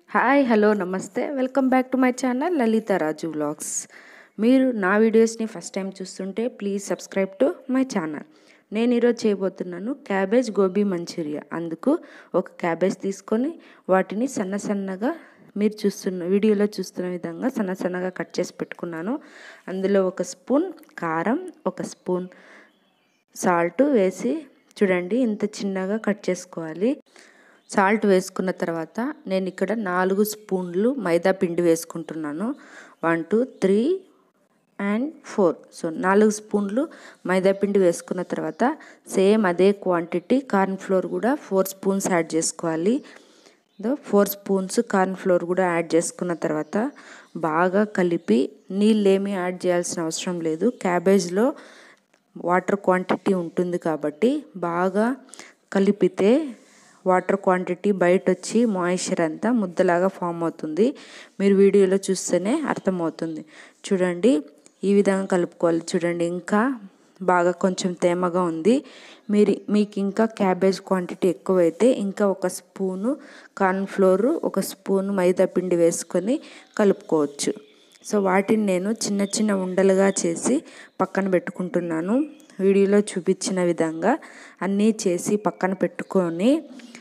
Hi hello నమస్తే welcome back to my channel Lalitharaju vlogs. మీరు నా వీడియోస్ని ఫస్ట్ టైం చూస్తుంటే please subscribe to my channel. నేను ఈరోజు చేయబోతున్నాను క్యాబేజ్ గోబీ మంచూరియా. అందుకు ఒక క్యాబేజ్ తీసుకొని వాటిని సన్నగా మీరు వీడియోలో చూస్తున్న విధంగా సన్నగా కట్ చేసి పెట్టుకున్నాను. అందులో ఒక స్పూన్ కారం, ఒక స్పూన్ సాల్ట్ వేసి చూడండి ఇంత చిన్నగా కట్ చేసుకోవాలి. సాల్ట్ వేసుకున్న తర్వాత నేను ఇక్కడ 4 స్పూన్లు మైదా పిండి వేసుకుంటున్నాను. 1 2 3 and 4. సో 4 స్పూన్లు మైదా పిండి వేసుకున్న తర్వాత సేమ్ అదే క్వాంటిటీ కార్న్ ఫ్లోర్ కూడా 4 స్పూన్స్ యాడ్ చేసుకోవాలి. 4 స్పూన్స్ కార్న్ ఫ్లోర్ కూడా యాడ్ చేసుకున్న తర్వాత బాగా కలిపి, నీళ్ళేమీ యాడ్ చేయాల్సిన అవసరం లేదు. క్యాబేజ్లో వాటర్ క్వాంటిటీ ఉంటుంది కాబట్టి బాగా కలిపితే వాటర్ క్వాంటిటీ బయట వచ్చి మాయిశ్చర్ అంతా ముద్దలాగా ఫామ్ అవుతుంది. మీరు వీడియోలో చూస్తేనే అర్థమవుతుంది. చూడండి ఈ విధంగా కలుపుకోవాలి. చూడండి ఇంకా బాగా కొంచెం తేమగా ఉంది. మీకు ఇంకా క్యాబేజ్ క్వాంటిటీ ఎక్కువైతే ఇంకా ఒక స్పూను కార్న్ ఫ్లోర్, ఒక స్పూను మైదా పిండి వేసుకొని కలుపుకోవచ్చు. సో వాటిని నేను చిన్న ఉండలుగా చేసి పక్కన పెట్టుకుంటున్నాను. వీడియోలో చూపించిన విధంగా అన్నీ చేసి పక్కన పెట్టుకొని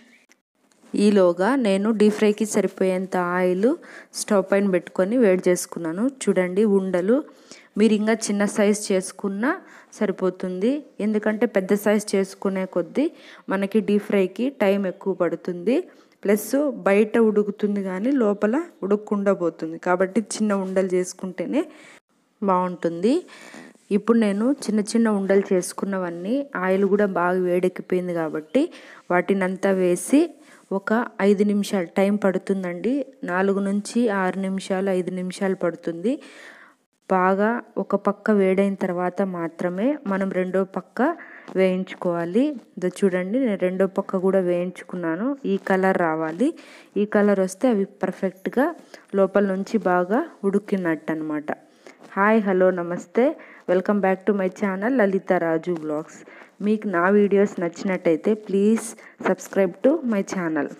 ఈలోగా నేను డీప్ ఫ్రైకి సరిపోయేంత ఆయిల్ స్టవ్ పైన పెట్టుకొని వేడి చేసుకున్నాను. చూడండి ఉండలు మీరు ఇంకా చిన్న సైజ్ చేసుకున్నా సరిపోతుంది. ఎందుకంటే పెద్ద సైజ్ చేసుకునే కొద్దీ మనకి డీప్ ఫ్రైకి టైం ఎక్కువ పడుతుంది. ప్లస్ బయట ఉడుకుతుంది కానీ లోపల ఉడకకుండా పోతుంది. కాబట్టి చిన్న ఉండలు చేసుకుంటేనే బాగుంటుంది. ఇప్పుడు నేను చిన్న ఉండలు చేసుకున్నవన్నీ ఆయిల్ కూడా బాగా వేడెక్కిపోయింది కాబట్టి వాటిని అంతా వేసి ఒక 5 నిమిషాలు టైం పడుతుందండి. 4 నుంచి 6 నిమిషాలు 5 నిమిషాలు పడుతుంది. బాగా ఒక పక్క వేడైన తర్వాత మాత్రమే మనం రెండో పక్క వేయించుకోవాలి. చూడండి నేను రెండో పక్క కూడా వేయించుకున్నాను. ఈ కలర్ రావాలి. ఈ కలర్ వస్తే అవి పర్ఫెక్ట్గా లోపల నుంచి బాగా ఉడికినట్టు అనమాట. హాయ్ హలో నమస్తే welcome back to my channel Lalitharaju vlogs. మీకు నా వీడియోస్ నచ్చినట్టయితే please subscribe to my channel.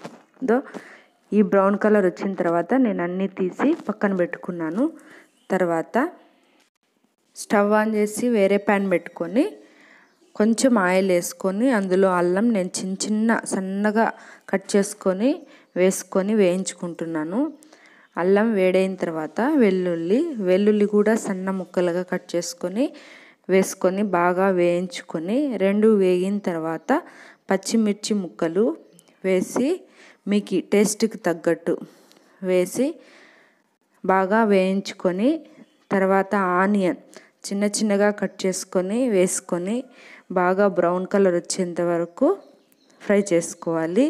ఈ బ్రౌన్ కలర్ వచ్చిన తర్వాత నేను అన్నీ తీసి పక్కన పెట్టుకున్నాను. తర్వాత స్టవ్ ఆన్ చేసి వేరే ప్యాన్ పెట్టుకొని కొంచెం ఆయిల్ వేసుకొని అందులో అల్లం నేను సన్నగా కట్ చేసుకొని వేసుకొని వేయించుకుంటున్నాను. అల్లం వేడైన తర్వాత వెల్లుల్లి కూడా సన్న ముక్కలుగా కట్ చేసుకొని వేసుకొని బాగా వేయించుకొని, 2 వేగిన తర్వాత పచ్చిమిర్చి ముక్కలు వేసి మీకు టేస్ట్కి తగ్గట్టు వేసి బాగా వేయించుకొని, తర్వాత ఆనియన్ చిన్నగా కట్ చేసుకొని వేసుకొని బాగా బ్రౌన్ కలర్ వచ్చేంత వరకు ఫ్రై చేసుకోవాలి.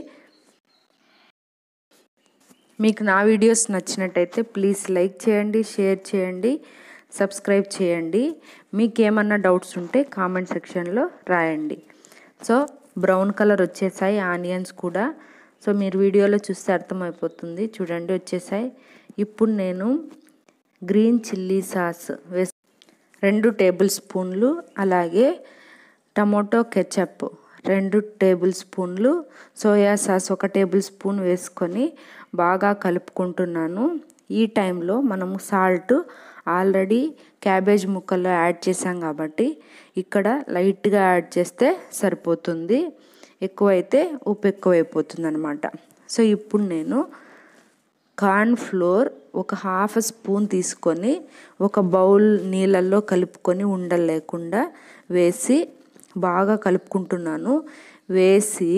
మీకు నా వీడియోస్ నచ్చినట్టయితే ప్లీజ్ లైక్ చేయండి, షేర్ చేయండి, సబ్స్క్రైబ్ చేయండి. మీకు ఏమన్నా డౌట్స్ ఉంటే కామెంట్ సెక్షన్లో రాయండి. సో బ్రౌన్ కలర్ వచ్చేసాయి ఆనియన్స్ కూడా. సో మీరు వీడియోలో చూస్తే అర్థమైపోతుంది. చూడండి వచ్చేసాయి. ఇప్పుడు నేను గ్రీన్ చిల్లీ సాస్ 2 టేబుల్ స్పూన్లు, అలాగే టమోటో కెచప్ 2 టేబుల్ స్పూన్లు, సోయా సాస్ 1 టేబుల్ స్పూన్ వేసుకొని బాగా కలుపుకుంటున్నాను. ఈ టైంలో మనము సాల్ట్ ఆల్రెడీ క్యాబేజ్ ముక్కల్లో యాడ్ చేసాం కాబట్టి ఇక్కడ లైట్గా యాడ్ చేస్తే సరిపోతుంది. ఎక్కువైతే ఉప్పు ఎక్కువైపోతుంది అనమాట. సో ఇప్పుడు నేను కార్న్ ఫ్లోర్ ఒక 1/2 స్పూన్ తీసుకొని ఒక బౌల్ నీళ్ళల్లో కలుపుకొని ఉండలు లేకుండా వేసి బాగా కలుపుకుంటున్నాను. వేసి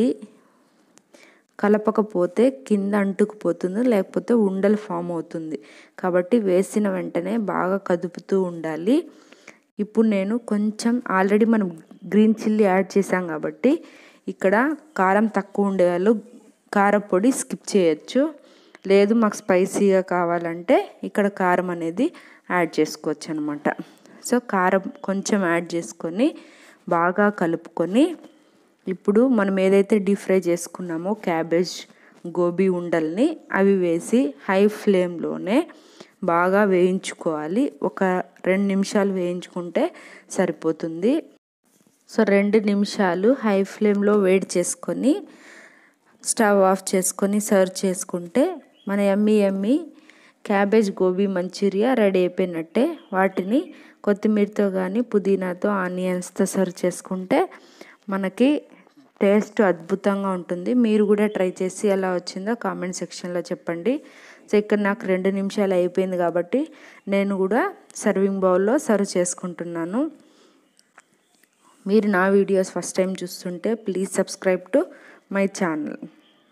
కలపకపోతే కింద అంటుకుపోతుంది, లేకపోతే ఉండలు ఫామ్ అవుతుంది. కాబట్టి వేసిన వెంటనే బాగా కదుపుతూ ఉండాలి. ఇప్పుడు నేను కొంచెం ఆల్రెడీ మనం గ్రీన్ చిల్లీ యాడ్ చేసాం కాబట్టి ఇక్కడ కారం తక్కువ ఉండేవాళ్ళు కారపొడి స్కిప్ చేయొచ్చు. లేదు మాకు స్పైసీగా కావాలంటే ఇక్కడ కారం అనేది యాడ్ చేసుకోవచ్చు అనమాట. సో కారం కొంచెం యాడ్ చేసుకొని బాగా కలుపుకొని ఇప్పుడు మనం ఏదైతే డీప్ ఫ్రై చేసుకున్నామో క్యాబేజ్ గోబీ ఉండల్ని అవి వేసి హై ఫ్లేమ్లోనే బాగా వేయించుకోవాలి. ఒక 2 నిమిషాలు వేయించుకుంటే సరిపోతుంది. సో 2 నిమిషాలు హై ఫ్లేమ్లో వేడి చేసుకొని స్టవ్ ఆఫ్ చేసుకొని సర్వ్ చేసుకుంటే మన yummy yummy cabbage gobi manchurian ready అయిపోయినట్టే. వాటిని కొత్తిమీరతో కానీ పుదీనాతో ఆనియన్స్తో సర్వ్ చేసుకుంటే మనకి టేస్ట్ అద్భుతంగా ఉంటుంది. మీరు కూడా ట్రై చేసి ఎలా వచ్చిందో కామెంట్ సెక్షన్లో చెప్పండి. సో ఇక్కడ నాకు 2 నిమిషాలు అయిపోయింది కాబట్టి నేను కూడా సర్వింగ్ బౌల్లో సర్వ్ చేసుకుంటున్నాను. మీరు నా వీడియోస్ ఫస్ట్ టైం చూస్తుంటే please subscribe to my channel.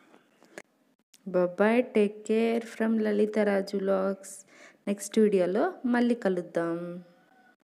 Bye, take care from Lalitharaju vlogs. Next వీడియోలో మళ్ళీ కలుద్దాం.